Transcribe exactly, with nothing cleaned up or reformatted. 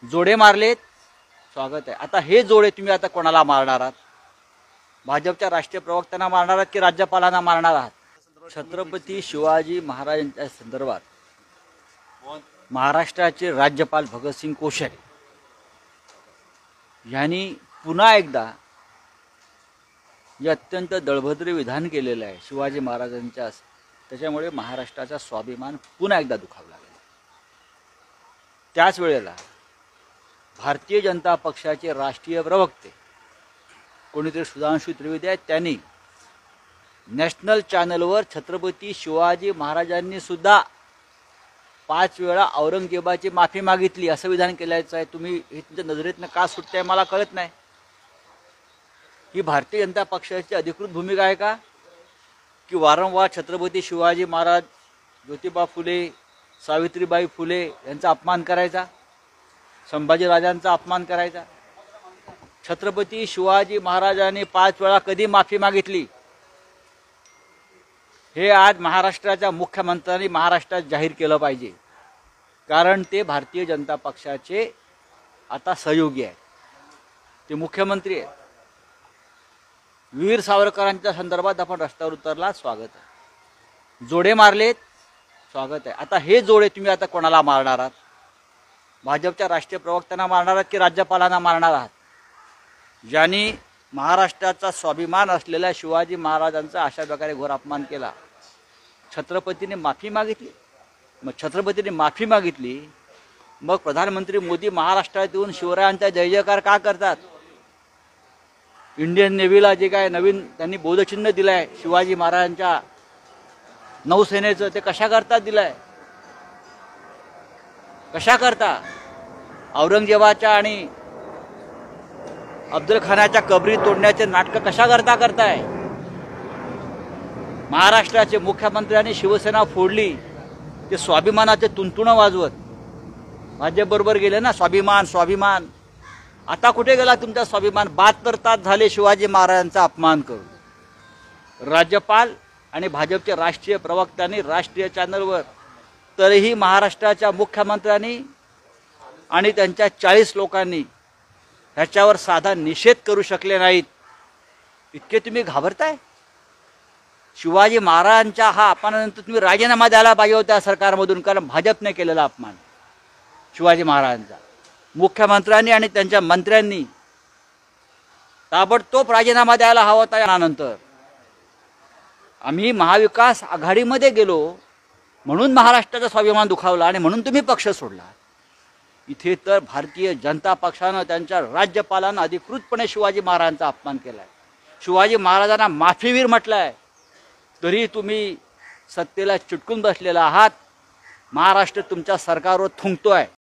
जोडे मारलेत, स्वागत आहे. आता हे जोडे तुम्ही आता कोणाला मारणार आहात? भाजपच्या राष्ट्रीय प्रवक्त्यांना मारणार आहात की राज्यपालांना मारणार आहात? छत्रपती शिवाजी महाराजांच्या संदर्भात महाराष्ट्राचे राज्यपाल भगतसिंग कोश्यारी यांनी पुन्हा एकदा जे अत्यंत दळभद्र विधान केलेलं आहे शिवाजी महाराजांच्या, त्याच्यामुळे महाराष्ट्राचा स्वाभिमान पुन्हा एकदा दुखावला गेला. त्याच वेळेला भारतीय जनता पक्षाचे राष्ट्रीय प्रवक्ते कोणीतरी सुधांशु त्रिवेदी आहेत, त्यांनी नॅशनल चॅनलवर छत्रपती शिवाजी महाराजांनी सुद्धा पाच वेळा औरंगजेबाची माफी मागितली असं विधान केल्याचं आहे. तुम्ही हे तुमच्या नजरेतनं का सुटतंय मला कळत नाही. ही भारतीय जनता पक्षाची अधिकृत भूमिका आहे का की वारंवार छत्रपती शिवाजी महाराज, ज्योतिबा फुले, सावित्रीबाई फुले यांचा अपमान करायचा, संभाजीराजांचा अपमान करायचा? छत्रपती शिवाजी महाराजांनी पाच वेळा कधी माफी मागितली हे आज महाराष्ट्राच्या मुख्यमंत्र्यांनी महाराष्ट्रात जाहीर केलं पाहिजे, कारण ते भारतीय जनता पक्षाचे आता सहयोगी आहेत, ते मुख्यमंत्री आहेत. वीर सावरकरांच्या संदर्भात आपण रस्त्यावर उतरला, स्वागत आहे. जोडे मारलेत, स्वागत आहे. आता हे जोडे तुम्ही आता कोणाला मारणार आहात? भाजपच्या राष्ट्रीय प्रवक्त्यांना मारणार आहात की राज्यपालांना मारणार आहात? ज्यांनी महाराष्ट्राचा स्वाभिमान असलेल्या शिवाजी महाराजांचा अशा प्रकारे घोर अपमान केला, छत्रपतीने माफी मागितली. मग छत्रपतीने माफी मागितली, मग प्रधानमंत्री मोदी महाराष्ट्रात येऊन शिवरायांचा जय जयकार का करतात? इंडियन नेव्हीला जे काय नवीन त्यांनी बोधचिन्ह दिलंय शिवाजी महाराजांच्या नौसेनेचं, ते कशा करता दिलंय? कशा करता? औरंगजेबाच्या आणि अफजल खानाच्या कबरी तोडण्याचे नाटक कशा करता करताय? महाराष्ट्राचे मुख्यमंत्र्यांनी शिवसेना फोडली, ते स्वाभिमानाचे तुंतुणं वाजवत भाजप बरोबर गेले ना. स्वाभिमान स्वाभिमान, आता कुठे गेला तुमचा स्वाभिमान? बहात्तर तास झाले शिवाजी महाराजांचा अपमान करून. राज्यपाल आणि भाजपचे राष्ट्रीय प्रवक्त्यांनी राष्ट्रीय चॅनलवर, तरीही महाराष्ट्राच्या मुख्यमंत्र्यांनी आणि त्यांच्या चाळीस लोकांनी ह्याच्यावर साधा निषेध करू शकले नाहीत. इतके तुम्ही घाबरताय? शिवाजी महाराजांच्या हा अपमानानंतर तुम्ही राजीनामा द्यायला पाहिजे होता सरकारमधून, कारण भाजपने केलेला अपमान शिवाजी महाराजांचा. मुख्यमंत्र्यांनी आणि त्यांच्या मंत्र्यांनी ताबडतोब राजीनामा द्यायला हवा होता. यानंतर आम्ही महाविकास आघाडीमध्ये गेलो म्हणून महाराष्ट्राचा स्वाभिमान दुखावला आणि म्हणून तुम्ही पक्ष सोडला. इथे तर भारतीय जनता पक्षानं त्यांच्या राज्यपालांना अधिकृतपणे शिवाजी महाराजांचा अपमान केलाय, शिवाजी महाराजांना माफीवीर म्हटलंय, तरी तुम्ही सत्तेला चिटकून बसलेला आहात. महाराष्ट्र तुमच्या सरकारवर थुंकतोय.